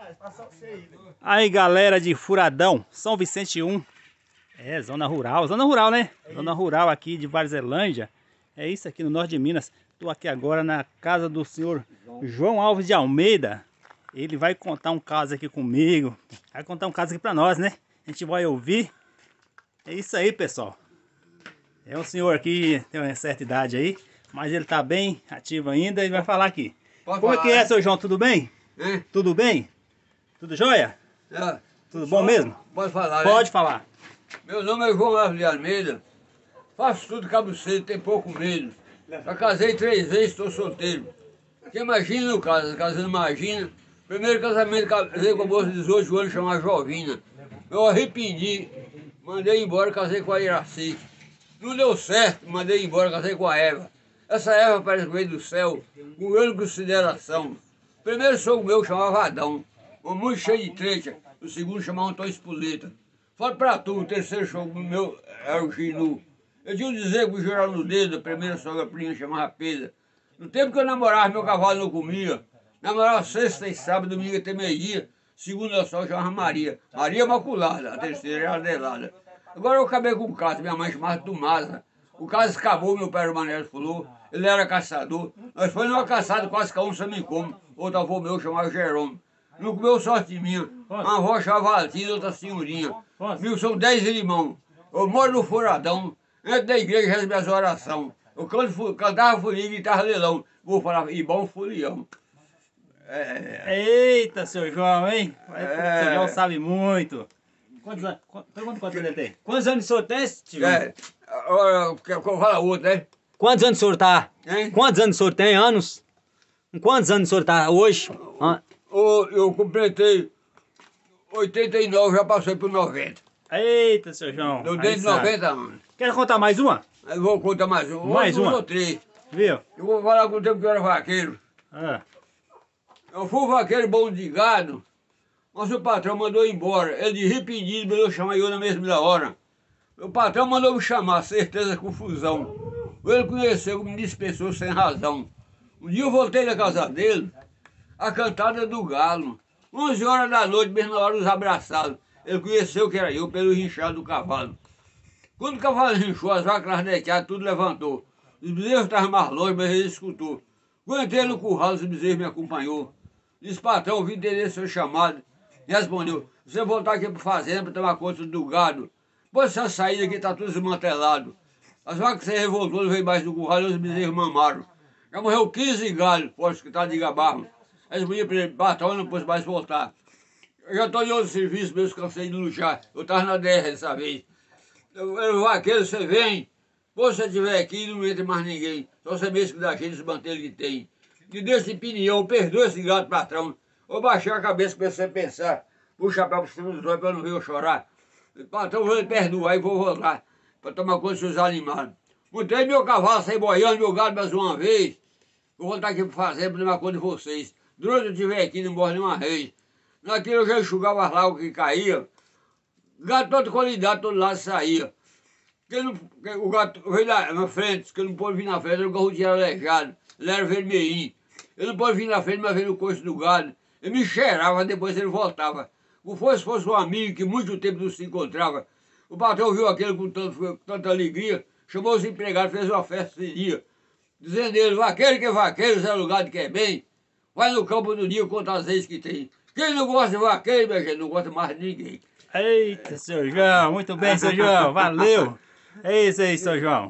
Aí galera de Furadão, São Vicente 1. É, zona rural, né? Zona rural aqui de Varzélândia. É isso aqui no norte de Minas. Estou aqui agora na casa do senhor João Alves de Almeida. Ele vai contar um caso aqui comigo. Vai contar um caso aqui pra nós, né? A gente vai ouvir. É isso aí, pessoal. É um senhor aqui, tem uma certa idade aí, mas ele tá bem ativo ainda e vai falar aqui. Como é que é, seu João? Tudo bem? Tudo bem? Tudo jóia? Tudo bom mesmo? Pode falar, Pode falar. Meu nome é João Alves de Almeida. Faço tudo cabuceiro, tenho pouco medo. Já casei 3 vezes, estou solteiro. Você imagina no caso, casando imagina. Primeiro casamento, casei com a moça de 18 anos, chamada Jovina. Eu arrependi, mandei embora, casei com a Iraci. Não deu certo, mandei embora, casei com a Eva. Essa Eva parece que veio do céu, com grande consideração. O primeiro sogro meu chamava Adão, muito cheio de trecha. O segundo chamava Antônio Espoleta. Fala pra tu, o terceiro sogro meu era o Ginu. Eu tinha um dizer que jurava no dedo, a primeira sogra prima chamava Pedra. No tempo que eu namorava, meu cavalo não comia. Namorava sexta e sábado, domingo até meio-dia. Segunda só chamava Maria. Maria Imaculada, a terceira era Adelada. Agora eu acabei com o caso, minha mãe chamava Tomasa. O caso acabou, meu pai era o Manel falou. Ele era caçador. Nós fomos numa caçada, quase que um só me come. Outro avô meu chamava Jerônimo. Não comeu sorte minha. Uma avó chamava Valentina, outra senhorinha. Viu, são 10 irmãos. Eu moro no Furadão. Antes da igreja recebi as orações. Eu cantava folia e gritava leilão. Vou falar, e bom folião. Eita, seu João, hein? O seu João sabe muito. Quantos anos? Pergunta quantos ele tem. Quantos anos o senhor tem, tio? Eu falo outro, né? Quantos anos o senhor tá? Hein? Quantos anos o senhor tem? Anos? Com quantos anos o senhor tá hoje? Eu completei 89, já passei por 90. Eita, seu João. Eu aí tenho sabe. 90 anos. Quer contar mais uma? Eu vou contar mais um. Mais uma? Ou 3. Viu? Eu vou falar com o tempo que eu era vaqueiro. Ah. Eu fui vaqueiro bom de gado, mas o patrão mandou ir embora. Ele de arrependido, mandou chamar eu na mesma hora. O patrão mandou me chamar, certeza, confusão. Ele conheceu, me dispensou sem razão. Um dia eu voltei na casa dele, a cantada do galo. 11 horas da noite, mesmo na hora dos abraçados. Ele conheceu que era eu pelo rinchado do cavalo. Quando o cavalo rinchou, as vacas rasnequeadas, tudo levantou. Os bezerros estavam mais longe, mas ele escutou. Quando entrei no curral, os bezerros me acompanhou. Disse, patrão, vim entender seu chamado. E respondeu, você voltar aqui para fazenda para tomar conta do gado. Depois dessa saída aqui está tudo desmantelado. As vacas se revoltou, veio embaixo do curral e os bezerros mamaram. Já morreu 15 galhos, fora que está de gabarro. Aí eles pediram para ele, patrão, não pôs mais voltar. Eu já estou em outro serviço mesmo, cansei de luxar. Eu estava na DR dessa vez. Eu, vaqueiro, você vem. Se você estiver aqui, não entra mais ninguém. Só você mesmo que dá jeito, esse mantelho que tem. Me dê esse opinião, perdoa esse gato, patrão. Vou baixar a cabeça, comecei a pensar. Vou chapéu por cima dos olhos para não ver eu chorar. Patrão, vou lhe perdoar e vou voltar para tomar conta dos seus animais. Montei meu cavalo, saí boiando, meu gado mais uma vez. Vou voltar aqui para fazer para tomar conta de vocês. Durante eu estiver aqui, não morre nenhuma vez. Naquilo eu já enxugava as lágrimas que caíam. Gato toda qualidade, todo lado saía. O gato veio na frente, que ele não pôde vir na frente, era um garroteiro aleijado. Ele era vermelhinho. Ele não pôde vir na frente, mas veio no coice do gado. Ele me cheirava, depois ele voltava. Se fosse um amigo que muito tempo não se encontrava. O patrão viu aquele com tanta alegria, chamou os empregados, fez uma festa esse dia. Dizendo ele, vaqueiro que é vaqueiro, Zé Lugado que é bem, vai no campo do dia contar as vezes que tem. Quem não gosta de vaqueiro, minha gente, não gosta mais de ninguém. Eita, seu João. Muito bem, seu João. Valeu. É isso aí, seu João.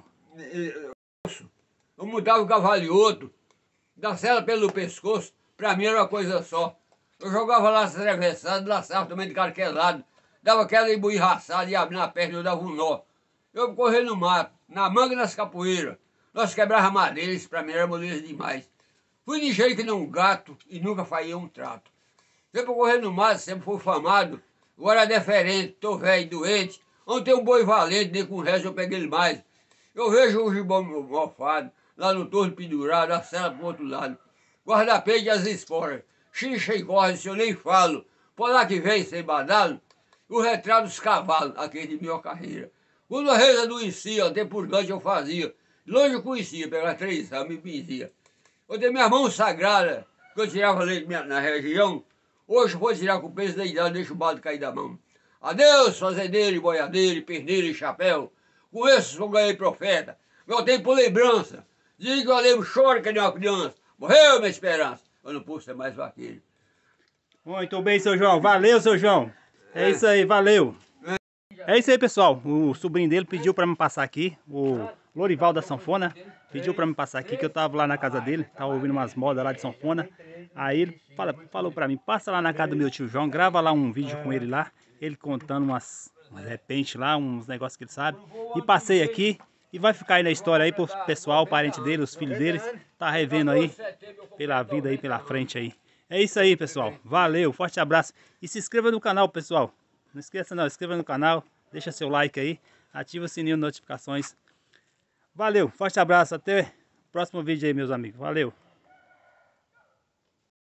Eu mudava o cavalo e outro, da sela pelo pescoço, pra mim era uma coisa só. Eu jogava lá atravessado, laçava também de qualquer lado, dava aquela embuirraçada e abria a perna e eu dava um nó. Eu corria no mato, na manga e nas capoeiras. Nós quebrava madeira, isso pra mim era moleza demais. Fui ligeiro que nem um gato e nunca falhei um trato. Sempre correr no mato, sempre fui famado. Agora é diferente, tô velho e doente. Onde tem um boi valente, nem com o resto eu peguei ele mais. Eu vejo um gibão mofado, lá no torno pendurado, a cela pro outro lado. Guarda-peito e as esporas. Xincha e corre, se eu nem falo. Por lá que vem, sem badalo, o retrato dos cavalos, aquele de minha carreira. Quando a reis adoecia, até purgante eu fazia. De longe eu conhecia, pegava 3 anos, me benzia. Eu tenho minhas mãos sagradas, que eu tirava leite na região. Hoje foi tirar com o peso da idade, deixa o balde cair da mão. Adeus, fazendeiro, boiadeiro, perneiro e chapéu. Com esses eu ganhei profeta. Meu tempo lembrança. Diga que eu lembro, choro que nem uma criança. Morreu minha esperança. Eu não posso ser mais vaqueiro. Muito bem, seu João. Valeu, seu João. É isso aí, valeu. É isso aí, pessoal. O sobrinho dele pediu para me passar aqui, o Lorival da Sanfona, pediu para me passar aqui, que eu tava lá na casa dele, tava ouvindo umas modas lá de sanfona. Aí ele falou para mim, passa lá na casa do meu tio João, grava lá um vídeo com ele lá, ele contando umas repente lá, uns negócios que ele sabe. E passei aqui, e vai ficar aí na história aí pro pessoal, o parente dele, os filhos deles, tá revendo aí, pela vida aí, pela frente aí. É isso aí, pessoal. Valeu, forte abraço. E se inscreva no canal, pessoal. Não esqueça não, inscreva no canal, deixa seu like aí, ativa o sininho de notificações. Valeu, forte abraço, até o próximo vídeo aí, meus amigos. Valeu.